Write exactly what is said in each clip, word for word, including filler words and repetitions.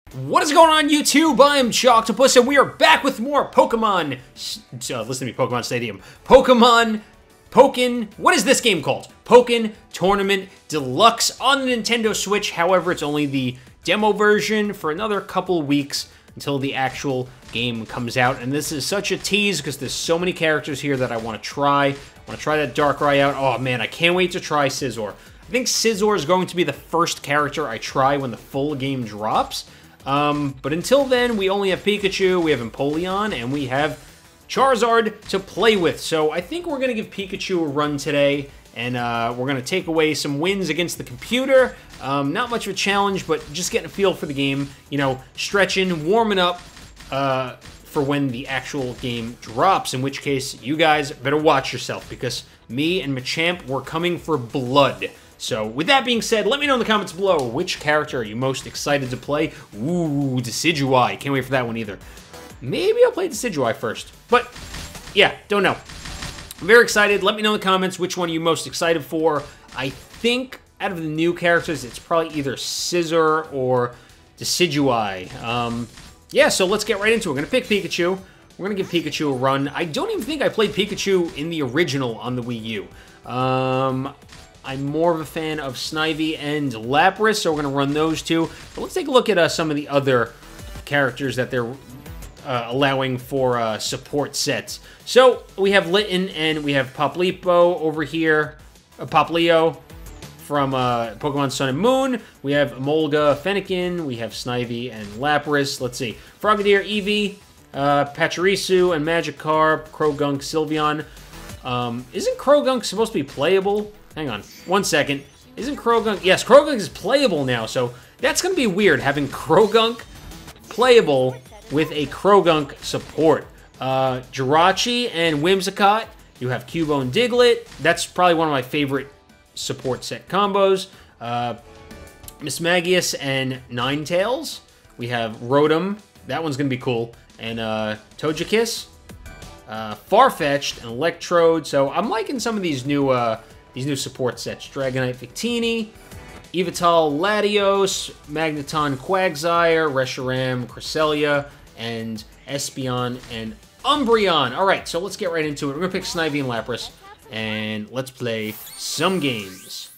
What is going on, YouTube? I'm Choctopus, and we are back with more Pokemon. Uh, listen to me, Pokemon Stadium. Pokemon, Pokken. What is this game called? Pokken Tournament Deluxe on the Nintendo Switch. However, it's only the demo version for another couple weeks until the actual game comes out. And this is such a tease because there's so many characters here that I want to try. I want to try that Darkrai out. Oh man, I can't wait to try Scizor. I think Scizor is going to be the first character I try when the full game drops. Um, but until then, we only have Pikachu, we have Empoleon, and we have Charizard to play with. So I think we're going to give Pikachu a run today, and uh, we're going to take away some wins against the computer. Um, not much of a challenge, but just getting a feel for the game. You know, stretching, warming up uh, for when the actual game drops, in which case, you guys better watch yourself, because me and Machamp, we're coming for blood. So, with that being said, let me know in the comments below, which character are you most excited to play? Ooh, Decidueye. Can't wait for that one either. Maybe I'll play Decidueye first. But, yeah, don't know. I'm very excited. Let me know in the comments which one you're most excited for. I think, out of the new characters, it's probably either Scizor or Decidueye. Um, yeah, so let's get right into it. We're going to pick Pikachu. We're going to give Pikachu a run. I don't even think I played Pikachu in the original on the Wii U. Um... I'm more of a fan of Snivy and Lapras, so we're going to run those two. But let's take a look at uh, some of the other characters that they're uh, allowing for uh, support sets. So we have Litten and we have Poplio over here. Uh, Poplio from uh, Pokemon Sun and Moon. We have Emolga, Fennekin. We have Snivy and Lapras. Let's see. Frogadier, Eevee, uh, Pachirisu, and Magikarp, Croagunk, Sylveon. Um, isn't Croagunk supposed to be playable? Hang on, one second. Isn't Croagunk... Yes, Croagunk is playable now, so that's going to be weird, having Croagunk playable with a Croagunk support. Uh, Jirachi and Whimsicott. You have Cubone Diglett. That's probably one of my favorite support set combos. Uh, Mismagius and Ninetales. We have Rotom. That one's going to be cool. And uh, Togekiss. Uh, Farfetch'd and Electrode. So I'm liking some of these new... Uh, These new support sets. Dragonite Victini, Evital Latios, Magneton Quagsire, Reshiram, Cresselia, and Espeon and Umbreon. Alright, so let's get right into it. We're going to pick Snivy and Lapras, and let's play some games.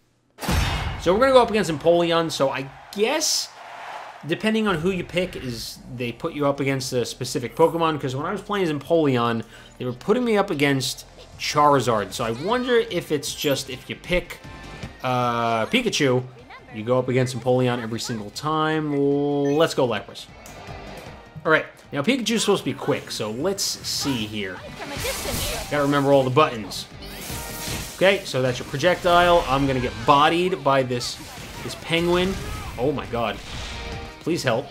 So we're going to go up against Empoleon, so I guess, depending on who you pick, is they put you up against a specific Pokemon, because when I was playing as Empoleon, they were putting me up against Charizard. So I wonder if it's just if you pick uh, Pikachu, you go up against Empoleon every single time. Let's go Lapras. Alright, now Pikachu's supposed to be quick, so let's see here. Gotta remember all the buttons. Okay, so that's your projectile. I'm gonna get bodied by this, this penguin. Oh my god. Please help.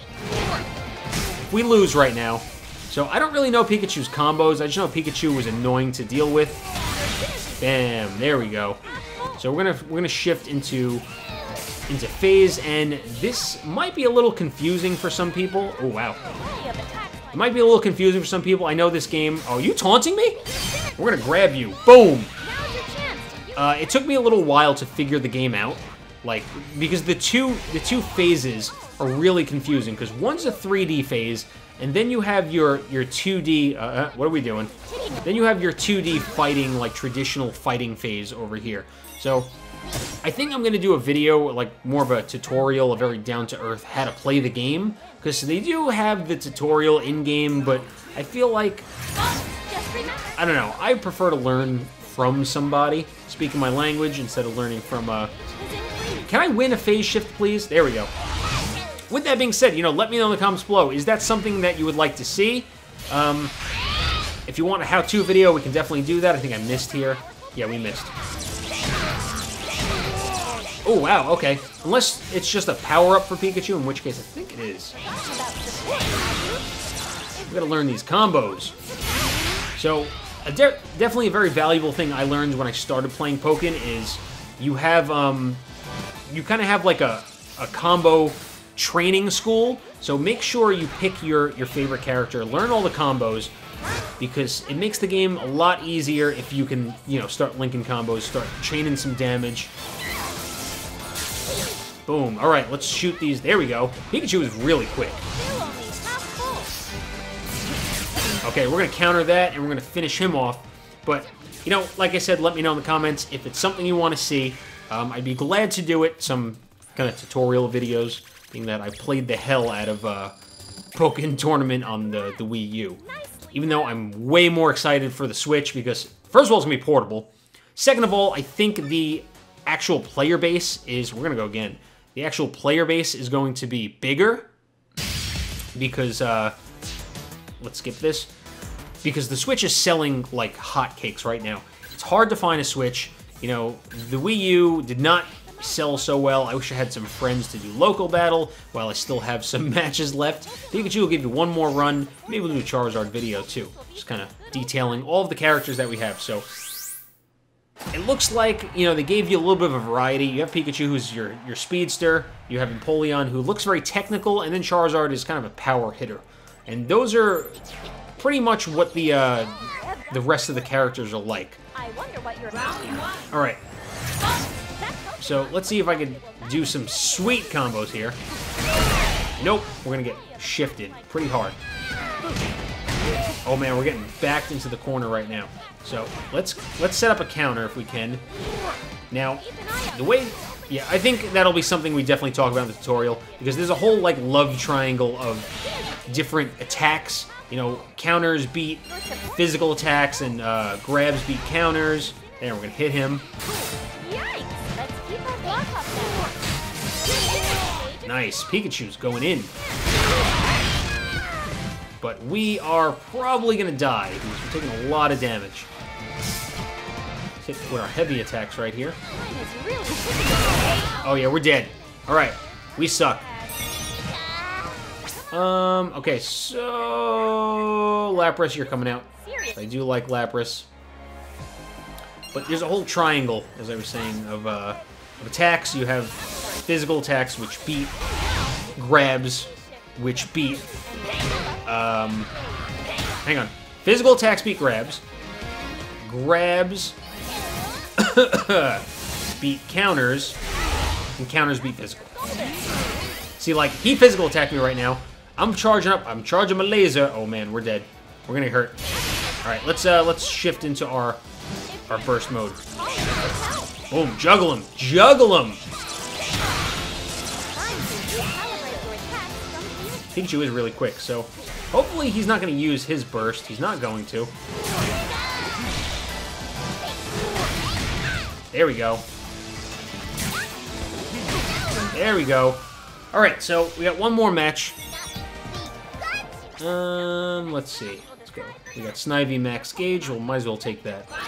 If we lose right now... So, I don't really know Pikachu's combos. I just know Pikachu was annoying to deal with. Bam, there we go. So, we're gonna we're gonna shift into into phase, and this might be a little confusing for some people. Oh, wow. It might be a little confusing for some people. I know this game... Oh, are you taunting me? We're gonna grab you. Boom! Uh, it took me a little while to figure the game out. Like, because the two, the two phases are really confusing, because one's a three D phase, and then you have your, your two D, uh, what are we doing? Then you have your two D fighting, like, traditional fighting phase over here. So, I think I'm going to do a video, like, more of a tutorial, a very down-to-earth, how to play the game. Because they do have the tutorial in-game, but I feel like, I don't know, I prefer to learn from somebody, speaking my language, instead of learning from, uh... Can I win a phase shift, please? There we go. With that being said, you know, let me know in the comments below. Is that something that you would like to see? Um, if you want a how-to video, we can definitely do that. I think I missed here. Yeah, we missed. Oh, wow, okay. Unless it's just a power-up for Pikachu, in which case I think it is. We gotta learn these combos. So, a de definitely a very valuable thing I learned when I started playing Pokken is you have, um, you kind of have like a, a combo training school, so make sure you pick your, your favorite character, learn all the combos, because it makes the game a lot easier if you can, you know, start linking combos, start chaining some damage. Boom. All right, let's shoot these. There we go. Pikachu is really quick. Okay, we're going to counter that, and we're going to finish him off. But, you know, like I said, let me know in the comments if it's something you want to see. Um, I'd be glad to do it. Some kind of tutorial videos, being that I played the hell out of uh, Pokken Tournament on the, the Wii U. Even though I'm way more excited for the Switch because, first of all, it's going to be portable. Second of all, I think the actual player base is, we're going to go again, the actual player base is going to be bigger because, uh, let's skip this, because the Switch is selling like hotcakes right now. It's hard to find a Switch. You know, the Wii U did not sell so well. I wish I had some friends to do local battle while I still have some matches left. Pikachu will give you one more run. Maybe we'll do a Charizard video too. Just kind of detailing all of the characters that we have. So it looks like, you know, they gave you a little bit of a variety. You have Pikachu, who's your, your speedster. You have Empoleon, who looks very technical. And then Charizard is kind of a power hitter. And those are pretty much what the uh, the rest of the characters are like. I wonder what you're All right. So let's see if I can do some sweet combos here. Nope, we're gonna get shifted pretty hard. Oh man, we're getting backed into the corner right now. So let's let's set up a counter if we can. Now, the way, yeah, I think that'll be something we definitely talk about in the tutorial because there's a whole like love triangle of different attacks. You know, counters beat physical attacks and uh, grabs beat counters. There, we're gonna hit him. Nice, Pikachu's going in. But we are probably gonna die because we're taking a lot of damage. Let's hit with our heavy attacks right here. Oh yeah, we're dead. All right, we suck. Um, okay, so Lapras, you're coming out. I do like Lapras. But there's a whole triangle, as I was saying, of, uh, of attacks. You have physical attacks, which beat grabs, which beat... Um, hang on. Physical attacks beat grabs. Grabs beat counters. And counters beat physical. See, like, he physical attacked me right now. I'm charging up. I'm charging my laser. Oh, man, we're dead. We're gonna get hurt. All right, let's, uh, let's shift into our... our burst mode. Boom, juggle him, juggle him! Pikachu is really quick, so hopefully he's not going to use his burst. He's not going to. There we go. There we go. Alright, so we got one more match. Um, let's see. Let's go. We got Snivy Max Gauge. Well, might as well take that. I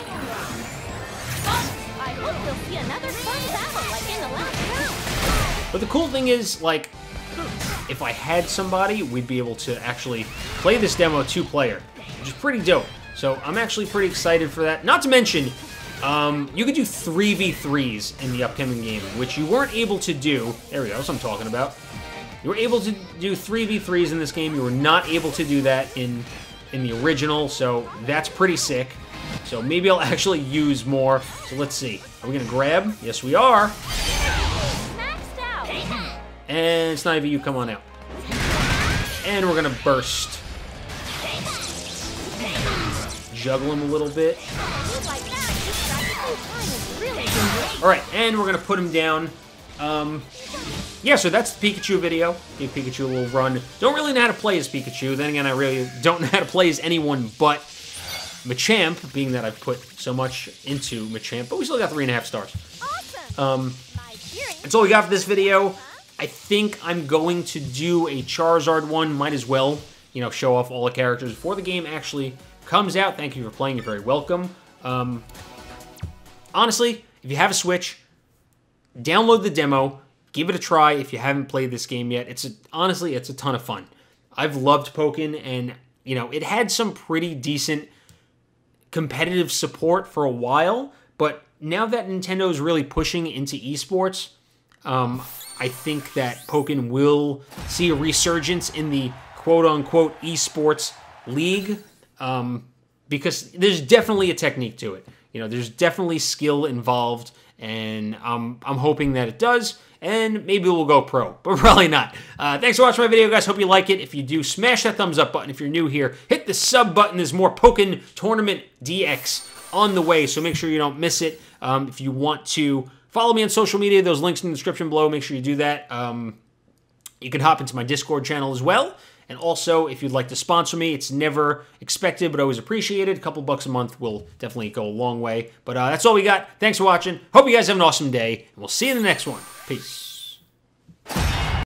hope we'll see another fun battle like in the last round. But the cool thing is, like, if I had somebody, we'd be able to actually play this demo two-player, which is pretty dope. So I'm actually pretty excited for that. Not to mention, um, you could do three v threes in the upcoming game, which you weren't able to do. There we go, that's what I'm talking about. You were able to do three v threes in this game. You were not able to do that in, in the original, so that's pretty sick. So maybe I'll actually use more. So let's see. Are we going to grab? Yes, we are. Maxed out. And Snivy, you come on out. And we're going to burst. Juggle him a little bit. Alright, and we're going to put him down. Um, yeah, so that's the Pikachu video. Give Pikachu a little run. Don't really know how to play as Pikachu. Then again, I really don't know how to play as anyone but Machamp, being that I've put so much into Machamp. But we still got three and a half stars. Awesome. Um, that's all we got for this video. I think I'm going to do a Charizard one. Might as well, you know, show off all the characters before the game actually comes out. Thank you for playing. You're very welcome. Um, honestly, if you have a Switch, download the demo. Give it a try if you haven't played this game yet. It's a, honestly, it's a ton of fun. I've loved Pokken, and, you know, it had some pretty decent competitive support for a while, but now that Nintendo is really pushing into esports, um, I think that Pokken will see a resurgence in the quote-unquote esports league, um, because there's definitely a technique to it. you know, there's definitely skill involved, and I'm, I'm hoping that it does, and maybe we'll go pro, but probably not. Uh, thanks for watching my video, guys. Hope you like it. If you do, smash that thumbs up button. If you're new here, hit the sub button. There's more Pokken Tournament D X on the way, so make sure you don't miss it. Um, if you want to follow me on social media, those links in the description below. Make sure you do that. Um, you can hop into my Discord channel as well. And also, if you'd like to sponsor me, it's never expected, but always appreciated. A couple bucks a month will definitely go a long way. But uh, that's all we got. Thanks for watching. Hope you guys have an awesome day, and we'll see you in the next one. Peace.